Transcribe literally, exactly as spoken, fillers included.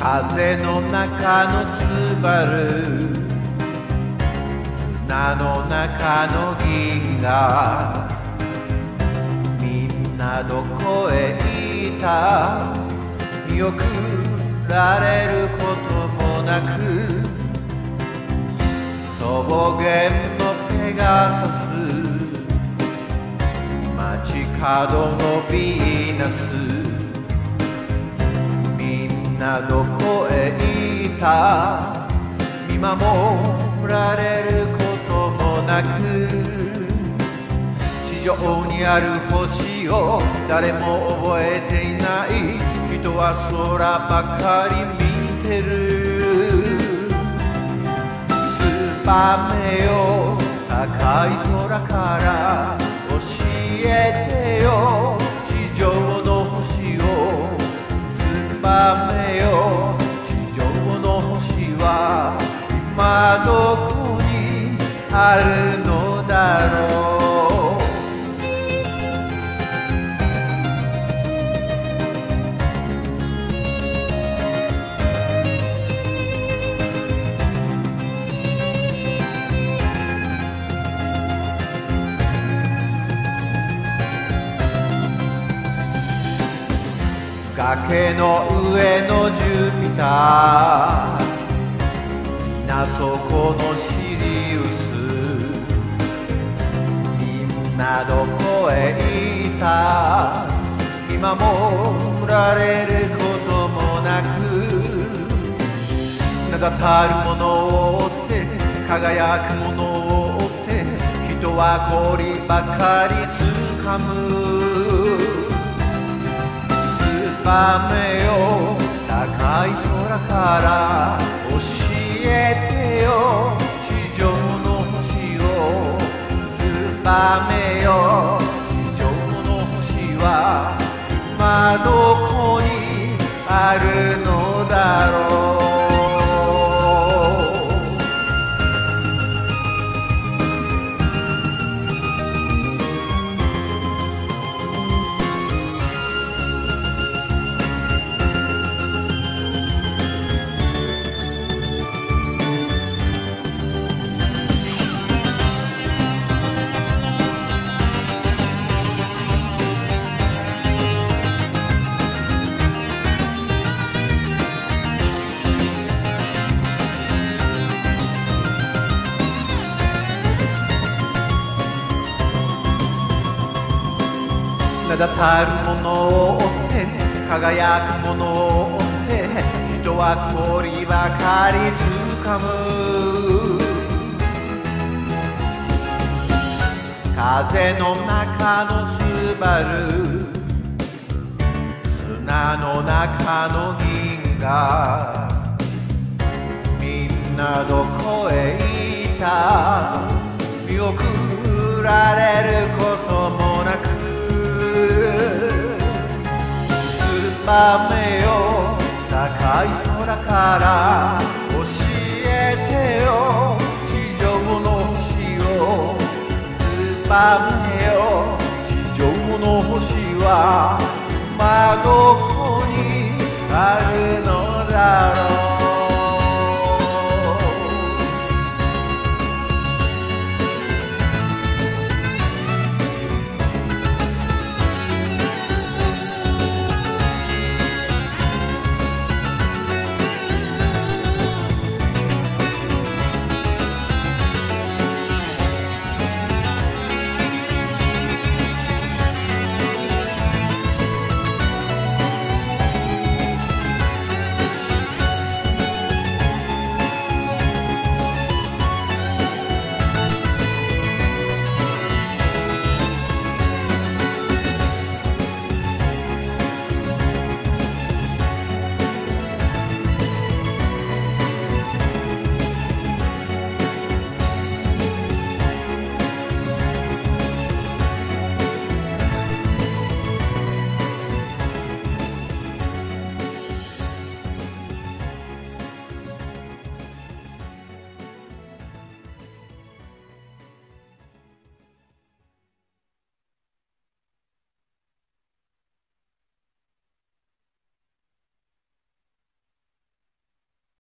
風の中のスバル、砂の中の銀河、みんなどこへ行った。見送られることもなく、草原のペガサス、街角のヴィーナス、みんなどこへ行った。見守られることもなく、地上にある星を誰も覚えていない。人は空ばかり見てる。ツバメよ高い空から教えてよ、地上の星を。ツバメよ地上の星は今どこにあるのだろう。崖の上のジュピター、皆そこのシリウス、みんなどこへ行った。見守られることもなく、名だたるものを追って輝くものを追って、人は氷ばかりつかむ。ツバメよ高い空から教えてよ、地上の星を。ツバメよ地上の星は今どこにあるのだろう。名だたるものを追って輝くものを追って、人は氷ばかりつかむ。風の中のスバル、砂の中の銀河、みんなどこへ行った。見送られることもなく、ツバメよ高い空から教えてよ、地上の星を。ツバメよ地上の星は今どこ